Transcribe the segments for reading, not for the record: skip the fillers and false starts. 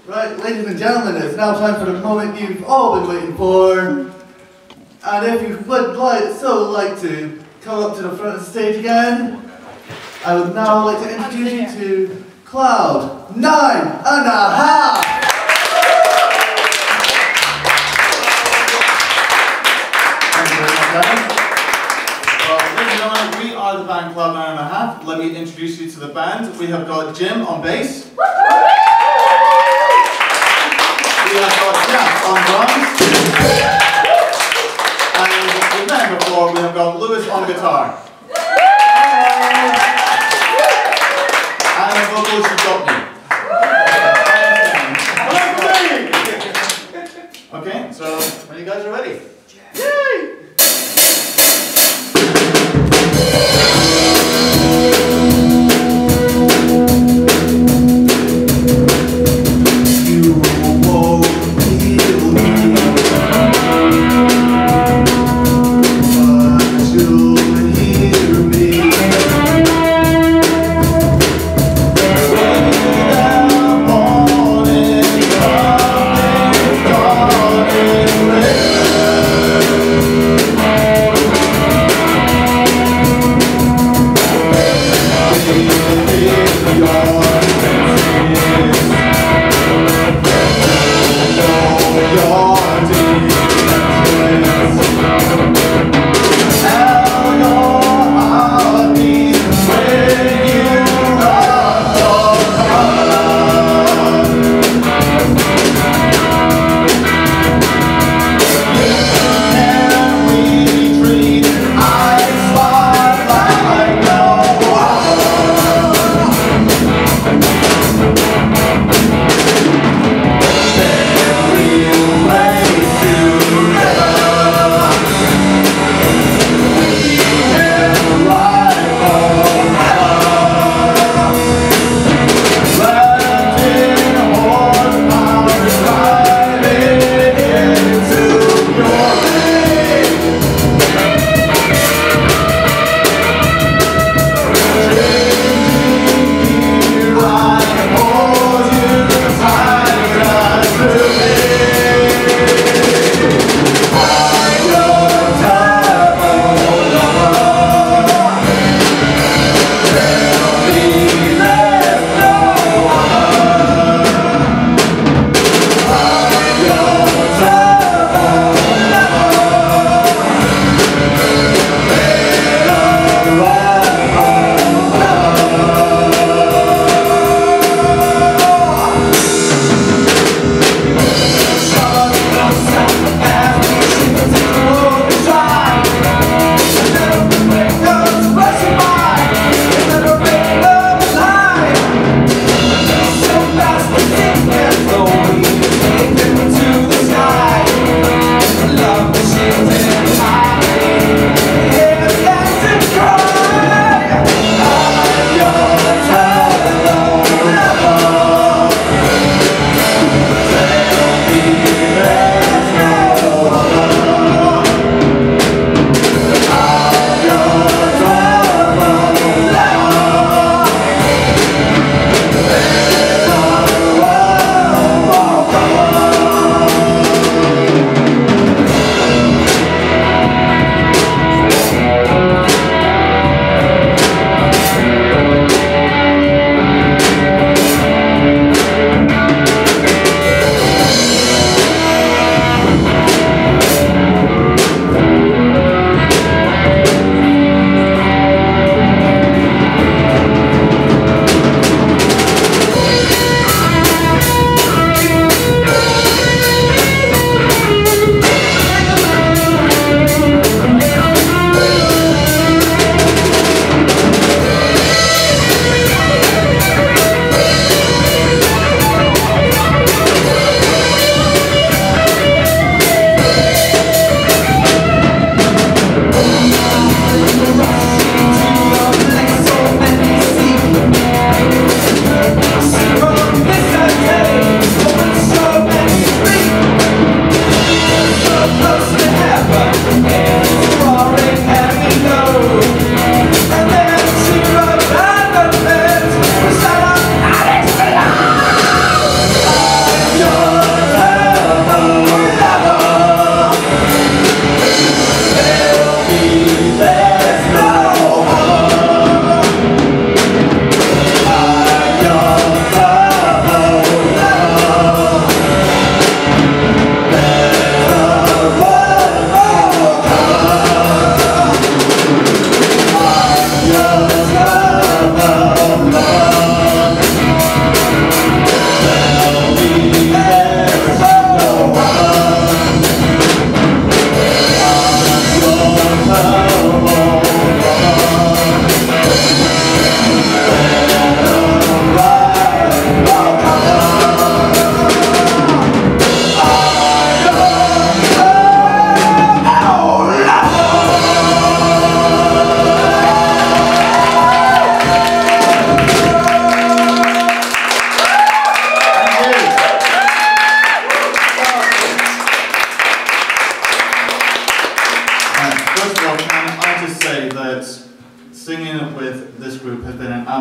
Right, ladies and gentlemen, it's now time for the moment you've all been waiting for. And if you would like to come up to the front of the stage again, I would now like to introduce you to Cloud 9.5! Thank you very much, Adam. Well, ladies and gentlemen, we are the band Cloud 9.5. Let me introduce you to the band. We have got Jim on bass. We have got Jack on drums. And we've met him before, we have got Lewis on guitar. And the vocals you've got me. Okay, so when you guys are ready. Yay! Heal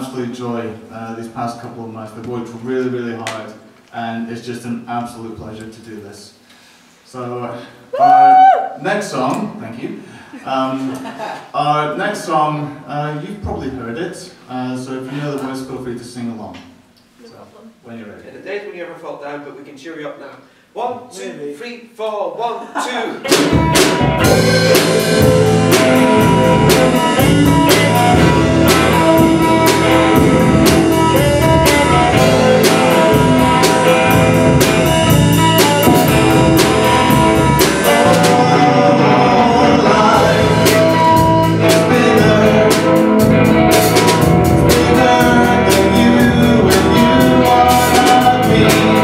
absolute joy these past couple of months. They've worked really, really hard, and it's just an absolute pleasure to do this. So our next song, thank you. Our next song, you've probably heard it, so if you know the words, feel free to sing along. So, when you're ready. In the days when you ever felt down, but we can cheer you up now. 1, 2, 3, 4, 1,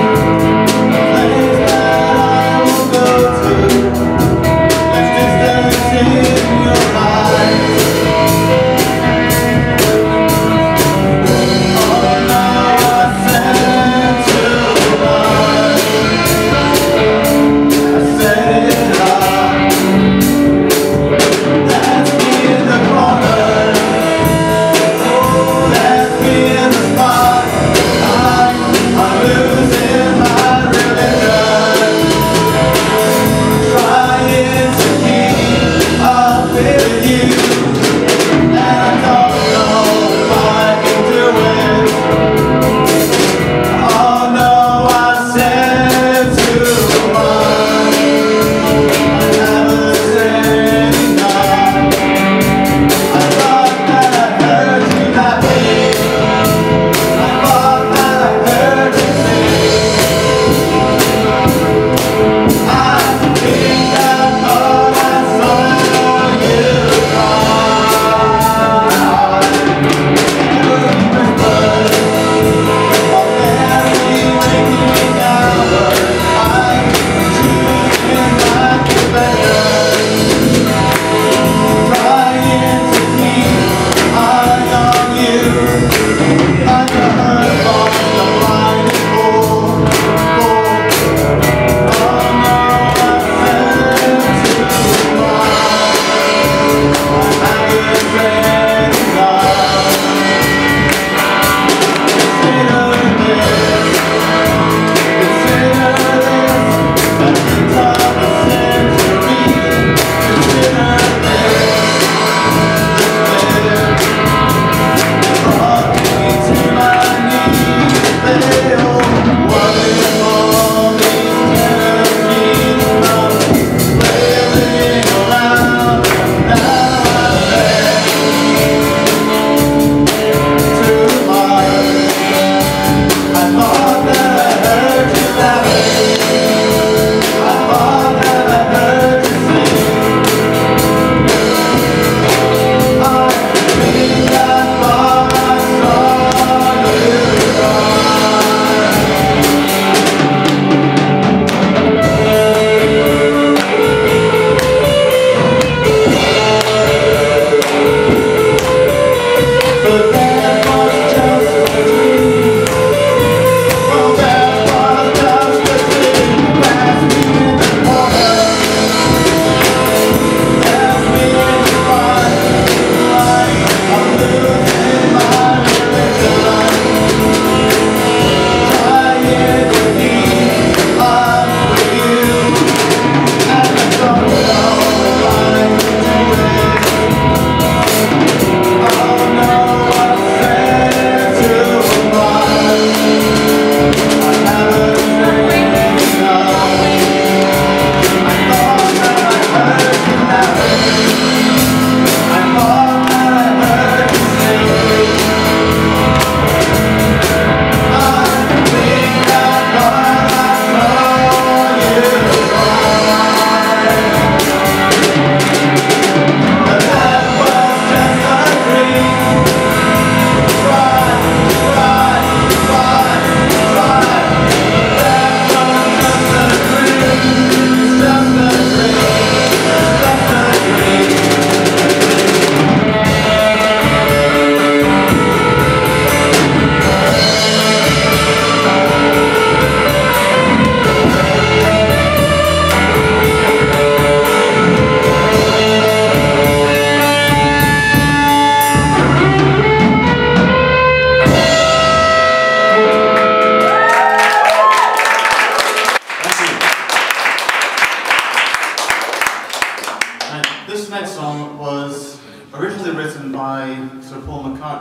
2.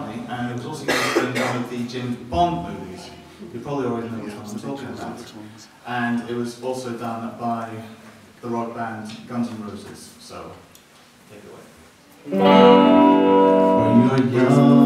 McCartney, and it was also used in one of the James Bond movies. You probably already know which one I'm talking about. And it was also done by the rock band Guns N' Roses. So, take it away. When you're young.